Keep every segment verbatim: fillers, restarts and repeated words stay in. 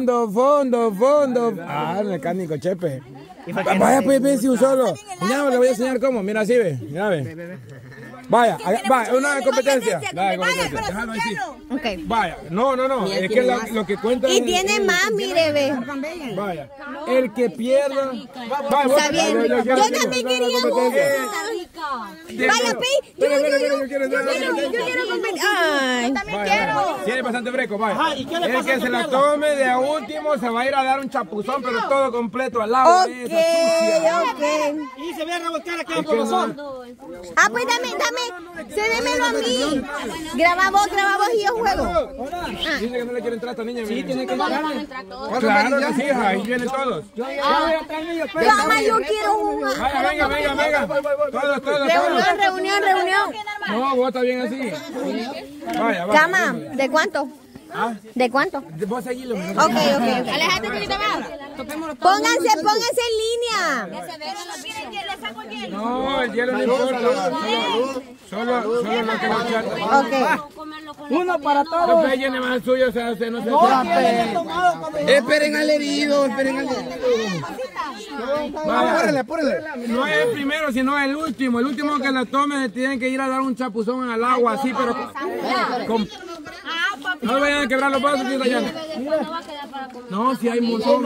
Fondo, fondo, fondo. Ah, el mecánico, Chepe. Vaya, pues, ve si un solo. Mira, le voy a enseñar cómo. Mira, así ve. Mira, ve. Vaya, vaya, una competencia. Vaya, competencia. Déjalo así. Okay. Vaya, no, no, no. Es que la, lo que cuenta. Y tiene más, mire, ve. Vaya, el que pierda. Vaya, está bien. Yo, yo, yo, yo también quería una. Vaya, Pi. Yo, yo, yo, yo, yo quiero, yo quiero competir. Ay, yo también quiero. Tiene bastante fresco, vaya. El que se la tome de a último se va a ir a dar un chapuzón, pero todo completo al lado. Ok, ok. Y se ve a revolcar acá por los ojos. Ah, pues dame, dame, cédemelo a mí. Graba vos, graba vos y yo juego. Ah. Dice que no le quiere entrar a esta niña. Sí, tiene que entrar. Claro que sí, hija, ahí vienen todos. Cama, yo quiero jugar. Vaya, venga, venga, venga. Todos, todos, Reunión, reunión, reunión. No, vos está bien así. Vaya, vaya. Cama, ¿de cuánto? ¿Ah? ¿De cuánto? Vos seguilo. Ok, ok, ok. Alejate un poquito más. Pónganse, pónganse en línea. No, el hielo no importa. Solo, solo, solo lo que lo chata. Ok. Uno para todos. Los llene más el suyo, o sea, se no se Esperen al herido, esperen al herido. Apúrenle, apúrenle. No es el primero, sino el último. El último que la tome tienen que ir a dar un chapuzón al agua, así, pero con... No vayan a quebrar los vasos, tita Yana. No, si hay un montón.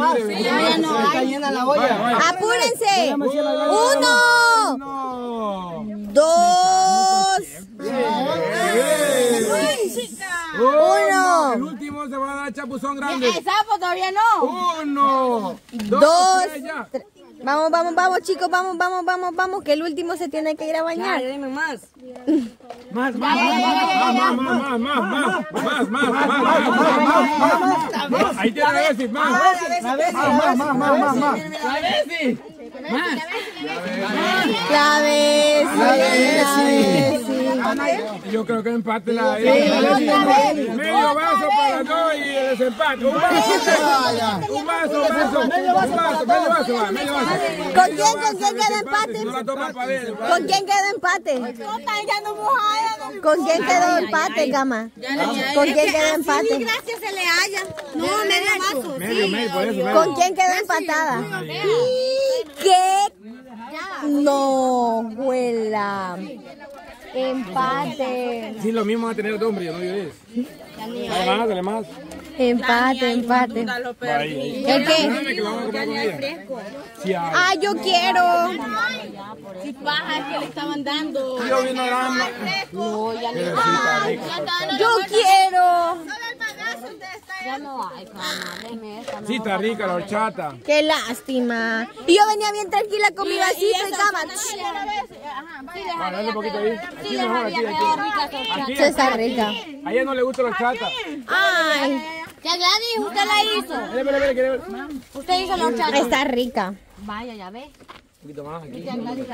Apúrense. Uno. Dos. Uno. El último se va a dar chapuzón grande. El sapo todavía no. Uno. Dos. Tres. Vamos, vamos, vamos, chicos, vamos, vamos, vamos, vamos, que el último se tiene que ir a bañar. Ya, dime más. Más, más, más, más, más, más, más, más, más, más. Ahí tiene que decir más. Más, más, más, más, más. La vez. Yo creo que empate la medio vaso para dos y el desempate. Un vaso, un vaso, un vaso, medio vaso, medio vaso, medio vaso. ¿Con quién, con quién queda empate? No la toma para ver. ¿Con quién queda empate? ¿Con quién quedó empate, Cama? ¿Con quién queda empate? Gracias se le haya. No, medio vaso. Medio, medio, por eso. ¿Con quién quedó empatada? ¿Qué? No, huela. Empate. Sí, lo mismo va a tener dos hombres, yo no llores. Dale más, dale más. Empate, empate. ¿El qué? Ah, yo quiero. Si paja es que le estaban dando. Yo vino a No, ya no. Yo quiero. Ya no hay, Cama, deme esta. Sí, está rica la horchata. Qué lástima. Y yo venía bien tranquila con mi vasito y Cama. Vale, dale un poquito ahí. Aquí mejor, aquí, aquí. Aquí, Eso está rica. a ella no le gusta la horchata. Ay, Ya Gladys, usted la hizo. Vale, vale, vale, vale. Usted hizo la horchata. está rica. Vaya, ya ve. Un poquito más aquí.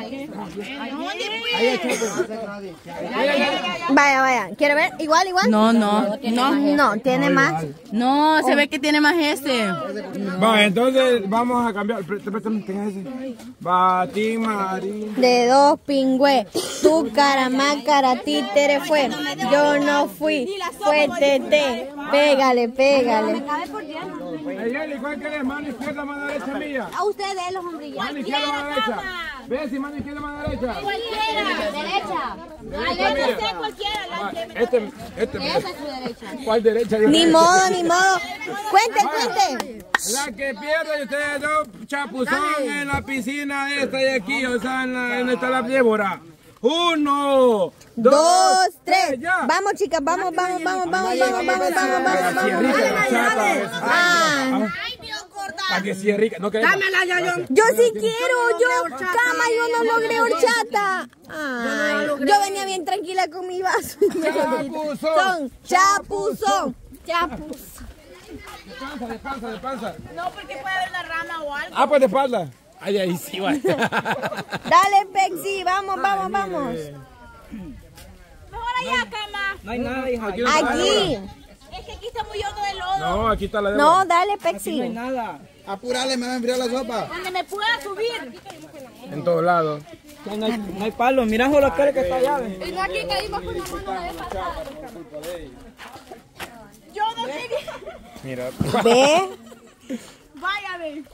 Vaya, vaya. ¿Quiere ver? ¿Igual, igual? No, no, no, No, tiene más. no, se ve que tiene más este. Va, entonces vamos a cambiar. Préstame, tenga ese. Batín, Marín. De dos pingüe, tu cara más cara títere fue, yo no fui, fue Tete, pégale, pégale. Ayeli, ¿cuál querés? ¿Mano izquierda, mano derecha mía? A ustedes los hombrillos. Mano izquierda, mano derecha. ¿Ves si mano izquierda, mano derecha? Cualquiera. Derecha. Derecha mía. Cualquiera. Este, este. Esa es su derecha. ¿Cuál derecha? Ni modo, ni modo. Cuenten, cuenten. La que pierde y ustedes dos chapuzón en la piscina esta de aquí, o sea, en la, en esta la víbora. Uno, dos, Dos, tres. ya. Vamos, chicas, vamos, vamos, vamos, vamos, vamos, vamos, vamos, vamos, Sí, vamos. rica la horchata. Ah, Para que sí es rica. No querés. yo sí quiero, yo, Cama, yo no logré horchata. Ay, yo venía bien tranquila con mi vaso. Chapuzón. Chapuzón, chapuzón. De panza, de panza, de panza. No, porque puede haber una rama o algo. Ah, pues de espalda. Ay, ahí sí, va. Dale, Pexi, vamos, vamos, vamos. Mejor allá, Cama. No hay nada, hija. Aquí. no está Aquí. Es que aquí está muy hondo de lodo. No, aquí está la de. No, dale, No hay Pexi. nada. Apúrale, me va a enfriar la sopa. Donde me pueda subir. En todos lados. No hay, no hay palo. Mira la cara que está allá. Y no aquí caímos con la mano de pasada. Yo no quería. Mira. Ve. Vaya, ve.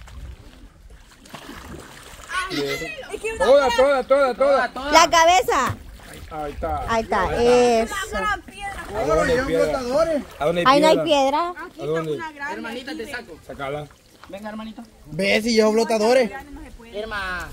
Toda, toda, toda, toda. La cabeza. Ahí está. Ahí está. Eso. ¿A dónde hay piedra? ¿A dónde hay Ahí no hay piedra? piedra. ¿A dónde? Hermanita, te saco. Sácala. Venga, hermanito. Ve si llevo flotadores. Hermana.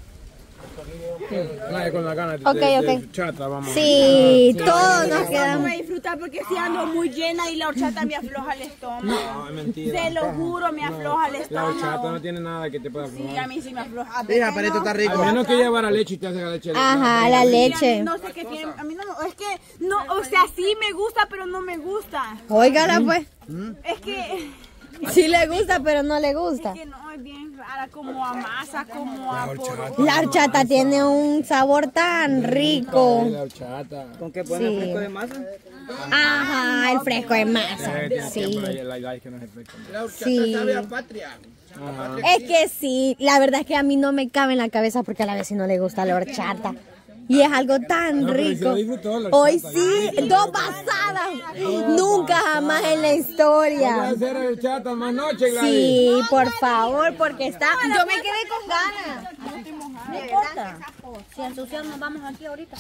Nadie con la gana de, Ok, de, de ok. chata, vamos. Sí, todos nos Vamos quedamos. a disfrutar porque si ando muy llena y la horchata me afloja el estómago. No, es mentira. Se lo juro, me afloja el La estómago. horchata no tiene nada que te pueda Sí, probar. a mí sí me afloja. Hija, pero esto está A rico. menos que llevara leche y te hace la leche. Ajá, la leche. No sé qué tiene. A mí no me. Es que. No, o sea, sí me gusta, pero no me gusta. Óigala pues. Es que. Sí le gusta, pero no le gusta. Es que no, es bien rara. Como a masa, como a. Por... La horchata tiene un sabor tan rico. La horchata. ¿Con qué pone Sí. fresco de masa? Ajá, el fresco de masa. Eh, tiene Sí. tiempo la- la- la- que no se fresca. La horchata Sí. sabe a patria. Es que sí, la verdad es que a mí no me cabe en la cabeza porque a la vez si no le gusta la horchata. Y es algo tan No, pero sí rico. lo disfrutó, la horchata. Hoy sí, dos pasadas. Nunca jamás en la Voy a historia. hacer el horchata más noche, Gladys. Sí, por favor, porque está. Yo me quedé con ganas. No importa. Si ensuciamos, nos vamos aquí ahorita.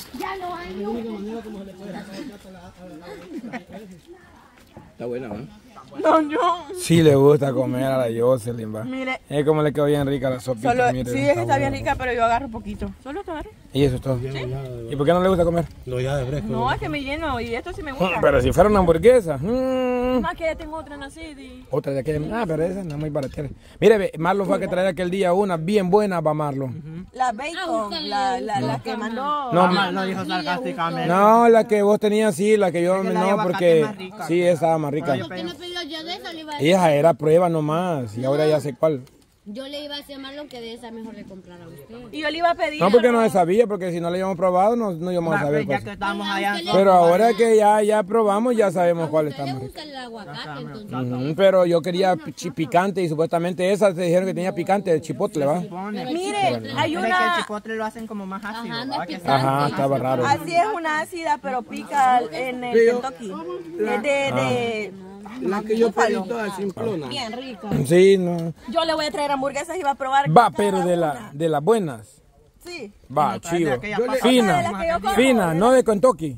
Está buena, ¿no? No, yo. Sí le gusta comer a la Jocelyn, va. Mire. Es como le quedó bien rica la sopita. Solo, mire, sí, es que está bien buena. rica, pero yo agarro poquito. Solo te agarro. Y eso es todo. ¿Y por qué no le gusta comer? No, es que me lleno y esto sí me gusta. Pero si fuera una hamburguesa. mm, Más que ya tengo otra nacida y... Otra de aquella. Ah, pero esa no es muy barata. Mire, ve, Marlon fue a que traer aquel día una bien buena para Marlon. La bacon, la, la, la que mandó... No, Mamá lo dijo sarcásticamente. no, la que vos tenías sí, la que yo que la de no, aguacate porque es más rica. sí, esa estaba más rica. ¿Por qué no pidió yo de esa? Le iba a Esa era prueba nomás y ahora ya sé cuál. Yo le iba a decir a Marlon que de esa mejor le comprara a usted. Y yo le iba a pedir... No, porque no se sabía, porque si no le habíamos probado, no, no íbamos a Va, saber. pues, ya pues. que estamos allá. Pero ahora que ya, ya probamos, ya sabemos cuál está ¿Le más rica. gusta el aguacate entonces? Ujú, pero yo quería chi- picante y supuestamente esa te dijeron que tenía picante, el chipotle, ¿va? Mire, hay Pero es que el una... chipotle lo hacen como más ácido. Ajá, no ¿verdad? es Que picante. Ajá, estaba raro. Así es una ácida, pero pica en el Kentucky. Es de... de La que yo pedí toda simplona. bien rica. Sí, no. Yo le voy a traer hamburguesas y va a probar... Va, cada pero de, una. la, de las buenas. Sí. Va, chido. aquella papa. Fina, De las que yo como. fina, no de Kentucky.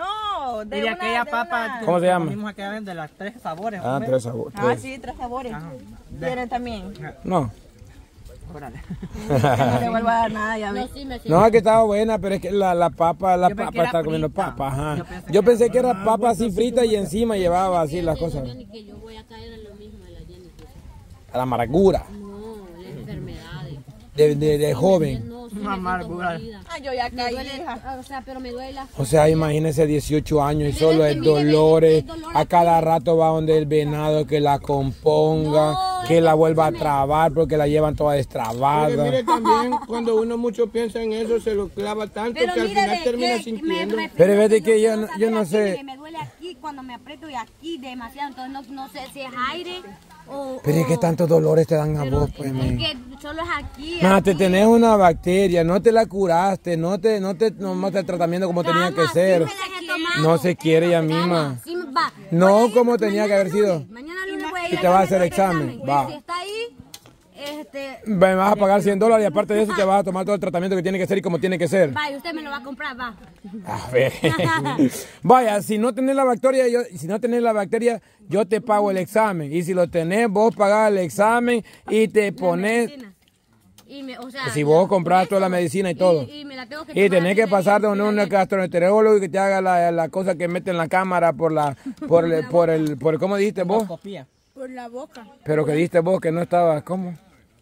No, de Y de una... aquella de papa. una- ¿Cómo se llama? Comimos aquella vez de las tres sabores. Ah, hombre. tres sabores. Ah, sí, tres sabores. ¿Quieren también? No. Órale. No le vuelvo a dar nada, ya No, ves. sí me No, es que estaba buena, pero es que la, la papa, la Yo pensé que papa era estaba comiendo frita. papa, ajá. Yo pensé Yo pensé que era papa así frita y encima llevaba así las cosas. Jenny, que yo voy a caer en lo mismo de la Jenny. pues. A la amargura No, las enfermedades. de, de, de joven. No, sí Una me siento amargura. jodida. Ah, yo ya Me caí, duele, hija. o sea, pero me duele la... O sea, imagínese dieciocho años y solo es dolores. A cada rato va donde el venado que la componga, No, que la vuelva a trabar porque la llevan toda Porque destrabada. mire también, cuando uno mucho piensa en eso, se lo clava tanto Pero que al mire, final ve, termina que sintiendo. me refiero Pero ves de yo que yo quiero no- saber yo no aquí, sé. que me duele aquí cuando me aprieto y aquí demasiado, entonces no, no sé si es aire o... Pero es que o- tantos dolores te dan a pero vos, pues, es men. que solo es aquí. No, te aquí. tenés una bacteria, no te la curaste, no te, no te tomaste el tratamiento como tenía que Cama, ser. sí me las he tomado. No se quiere ella Cama, misma. sí, va. No Voy a ir como tenía que haber mañana sido. lunes, Mañana lunes voy a ir Y te a vas a hacerme hacer otro examen, Voy a- va. Si está ahí, este... Me vas a pagar cien dólares y aparte de eso te vas a tomar todo el tratamiento que tiene que ser y como tiene que ser. Va, y usted me lo va a comprar, va. A ver. Vaya, si no tenés la bacteria, yo, si no tenés la bacteria, yo te pago el examen. Y si lo tenés, vos pagás el examen y te pones. Medicina. Y me, o sea, Si vos compras por toda la eso, medicina y todo. Y, me la tengo que Y tomar tenés que antes de pasar de ir, un, y un la- gastroenterólogo y que te haga la, la cosa que mete en la cámara por la, por el, por el, por el- ¿cómo dijiste vos? Copia. Por la boca. Pero que dijiste vos que no estaba, ¿cómo?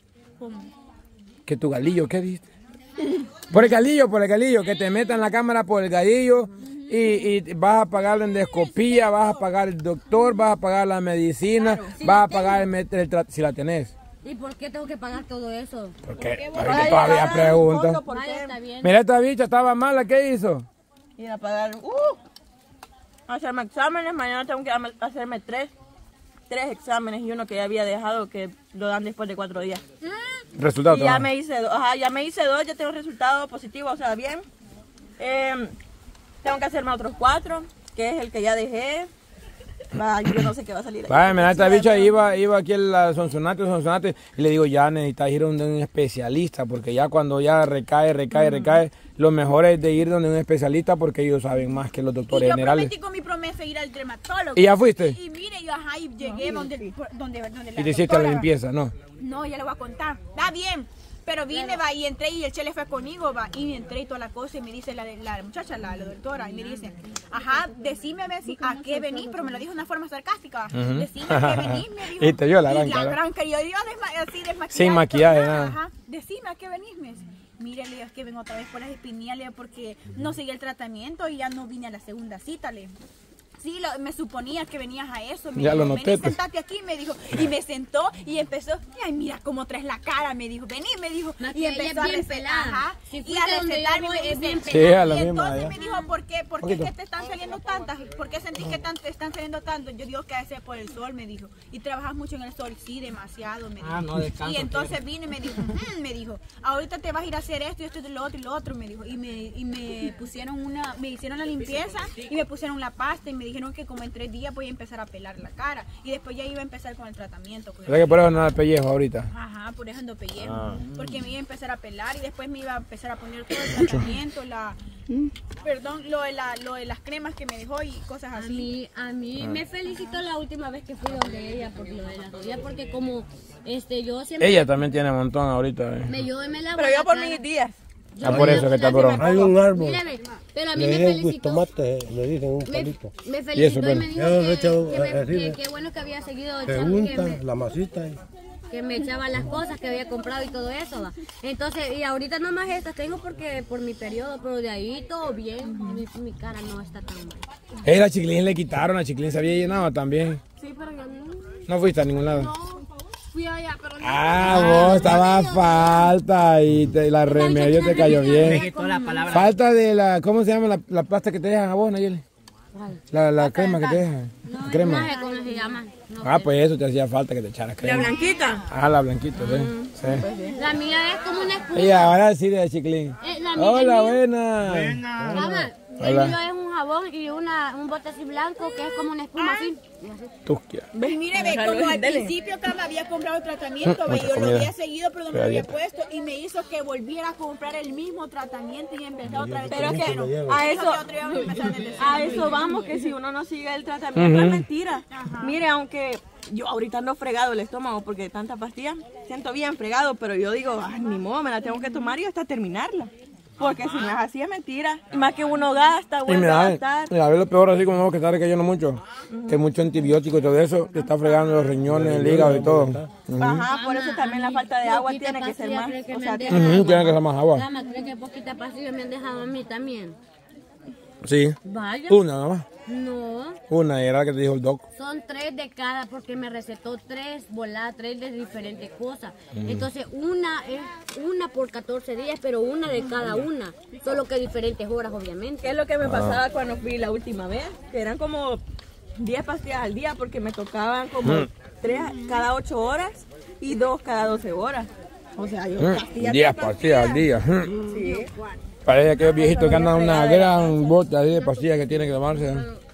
Que tu galillo, ¿qué dijiste? Por el galillo, por el galillo, que te metan la cámara por el galillo y, y vas a pagar la endoscopía, vas a pagar el doctor, vas a pagar la medicina, vas a pagar el, met- el tra- si la tenés. ¿Y por qué tengo que pagar todo eso? Porque ahorita todavía pregunta. ¿Por Vaya, qué? está bien. Mira, esta bicha estaba mala, ¿qué hizo? Ir a pagar. Uh, hacerme exámenes. Mañana tengo que am- hacerme tres. Tres exámenes y uno que ya había dejado que lo dan después de cuatro días. Resultado. Y ya me hice dos, ajá, ya me hice dos, ya tengo resultado positivo, o sea, bien. Eh, tengo que hacerme otros cuatro, que es el que ya dejé. Va, yo no sé qué va a salir. ahí. Vaya, mira, esta bicha iba, iba aquí a la Sonsonate, Sonsonate, y le digo, ya necesitas ir donde un especialista, porque ya cuando ya recae, recae, recae, lo mejor es de ir donde un especialista porque ellos saben más que los doctores y yo generales. prometí con mi promesa ir al dermatólogo. ¿Y ya fuiste? Y, y mire, yo ajá, y llegué donde, donde, donde la Y te hiciste la doctora. limpieza, ¿no? No, ya le voy a contar. Va bien. Pero vine, va, y entré y el chele fue conmigo, va, y entré y toda la cosa, y me dice la, la muchacha, la, la doctora, y me dice, ajá, decime a ver si, a qué venís, pero me lo dijo de una forma sarcástica, uh-huh. Decime a qué venís, me dijo. Y te dio la gran Y la cara. gran cara, yo, yo desma así desmaquillada. Sin maquillaje, nada. Ajá, decime a qué venís, me dice. Mire, le digo, es que vengo otra vez por las espinillas, porque no seguí el tratamiento y ya no vine a la segunda cita, le Sí, lo, me suponía que venías a eso. Me ya dijo, lo noté. Vení, sentate aquí, me dijo. Y me sentó y empezó, ay, mira cómo traes la cara, me dijo. Vení, me dijo. No, y empezó a recetar. Si y a recetarme, es bien Sí, a la y misma. entonces Ya. me dijo, ¿por qué? ¿Por qué es que te están saliendo tantas? ¿Por qué sentís que tan, te están saliendo tanto? Yo digo que a veces por el sol, me dijo. Y trabajas mucho en el sol, sí, demasiado, me dijo. Ah, no, descanso, y entonces vine y me dijo, mm, me dijo, ahorita te vas a ir a hacer esto y esto y lo otro y lo otro, me dijo. Y me, y me pusieron una, me hicieron la limpieza y me pusieron la pasta y me dijeron que como en tres días voy a empezar a pelar la cara. Y después ya iba a empezar con el tratamiento. Con el ¿Verdad que por eso no da pellejo ahorita? Ajá, por eso ando pellejo. Ah. Porque me iba a empezar a pelar y después me iba a empezar a poner todo el tratamiento, la, perdón, lo de, la, lo de las cremas que me dejó y cosas A así. mí, a mí me felicitó la última vez que fui donde ella por lo de la rodilla, porque como este yo siempre Ella también tiene un montón ahorita. Eh. me yo me lavo Pero la yo por cara. mis días. Yo Ah, me por lavo eso que la está cara. broma. Hay un árbol. Mírame, pero a mí Le me dicen felicitó. tomate, le dicen un Me, palito. me eso, felicitó y bueno. me dijo Ya lo he que, echado que, me- arriba. que- que bueno que había seguido Se echando, que unta me, la masita. Y... que me echaba las cosas que había comprado y todo eso, va. Entonces, y ahorita nomás estas tengo porque por mi periodo, pero de ahí todo bien, mi, mi cara no está tan mal. Eh, la Chiclín le quitaron, la Chiclín se había llenado también. Sí, pero yo no, No fuiste a ningún lado. fui allá, pero no. Ah, vos estaba falta y te- la remedio te cayó Me bien. quitó la palabra. Falta de la, ¿cómo se llama la, la pasta que te dejan a vos, Nayeli? La, la crema que te dejan. No, crema. no sé cómo se llama. No Ah, sé. pues eso te hacía falta que te echaras La crema. blanquita. Ah, la blanquita, sí. sí. La mía es como una espuma. Y ahora sí de Chiclín. Eh, la mía- Hola, el mío- buena. Mamá, el Hola. mío es un jabón y una, un bote así blanco que es como una espuma así. Y así. Tusquia. Y mire, ve, Déjalo, como al dele. principio Carla había comprado el tratamiento, ve, Mucha yo lo comida. había seguido, pero no me Pero lo había dieta. puesto y me hizo que volviera a comprar el mismo tratamiento y empezar otra vez. Pero es que Dijo a eso, que otro día vamos a empezar desde cero. a eso vamos, que si uno no sigue el tratamiento es mentira. Mire, aunque yo ahorita ando fregado el estómago porque de tanta pastilla, siento bien fregado, pero yo digo, ay, ni modo, me la tengo que tomar y hasta terminarla. Porque si no es así es mentira. Y más que uno gasta, Y vuelve mira, a eh, gastar. mira, a ver lo peor así como no, que está recayendo mucho. Que mucho antibiótico y todo eso, te está fregando los riñones, el hígado y todo. Ajá, por eso también la falta de agua Poquita tiene que ser pastilla, más. cree que O me sea, han tiene- dejado. Ujú, tiene que ser más agua. Dama, cree que poquita pastilla me han dejado a mí también. Sí. Vaya. Una nada más. No, Una, y era la que te dijo el doc. son tres de cada porque me recetó tres voladas, tres de diferentes cosas. Entonces una es una por catorce días, pero una de cada una. Solo que diferentes horas, obviamente. ¿Qué es lo que me pasaba cuando fui la última vez? Que eran como diez pastillas al día porque me tocaban como tres cada ocho horas y dos cada doce horas. O sea, yo pastillas diez tras pastillas al día. Sí. Parece aquellos viejitos que andan una gran bota ahí de pastillas que tienen que tomarse.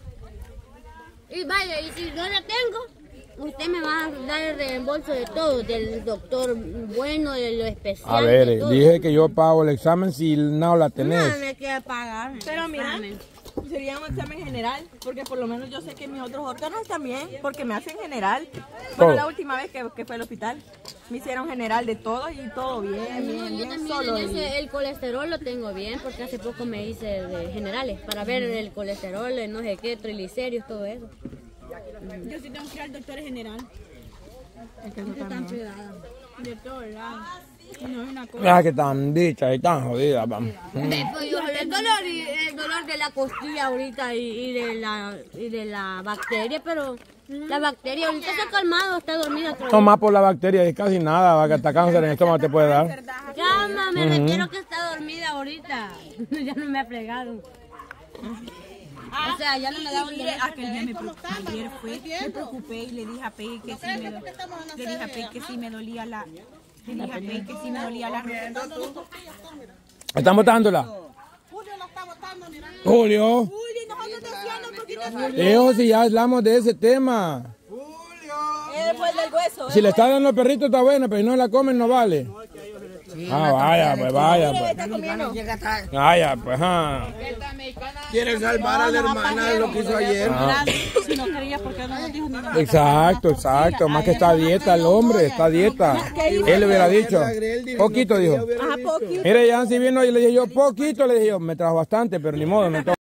Y vaya, y si no la tengo, usted me va a dar el reembolso de todo, del doctor bueno, de lo especial. A ver, de eh, todo. dije que yo pago el examen si no la No tenés. me queda pagar. Pero mira, Examen. sería un examen general, porque por lo menos yo sé que mis otros órganos también, porque me hacen general. Bueno, Todo. la última vez que, que fue al hospital, me hicieron general de todo y todo bien, No, bien, yo bien, también solo. en el- ese, el colesterol lo tengo bien porque hace poco me hice de generales para ver el colesterol, el no sé qué, triglicéridos, todo eso. Yo sí tengo que ir al doctor general. Están pegadas. De todos lados. Y no es una cosa. Mira que tan dicha y tan jodida, vamos. Ve, pues, yo, el dolor y el dolor de la costilla ahorita y, y de la y de la bacteria, pero la bacteria ahorita se ha calmado, está dormida. No más por la bacteria, es casi nada, va que hasta cáncer en el estómago te puede dar. Ya, mamá, me refiero que está dormida ahorita. Ya no me ha fregado. O sea, ya no me da un Mire, aquel día me preocupé, ayer fue, me preocupé y le dije a Pei que sí me, do- le dije a Pei que sí me dolía la, le dije a Pei que sí me dolía la rodilla. ¿Están botándola? Julio. Julio, nosotros decíamos porque no Eso si ya hablamos de ese tema. Él fue el del hueso. Si le está dando el perrito está bueno, pero si no la comen no vale. Ah, vaya, pues vaya, pues. Vaya, pues, ah. Quiere salvar a la hermana de lo que hizo ayer. Ah. Si no quería, ¿por qué no nos dijo ni nada? Exacto, exacto. Más que está a dieta el hombre, está a dieta. Él le hubiera dicho. Poquito dijo. Ajá, poquito. Mire, ya si vino y le dije yo, poquito, le dije yo, me trajo bastante, pero ni modo, me toca.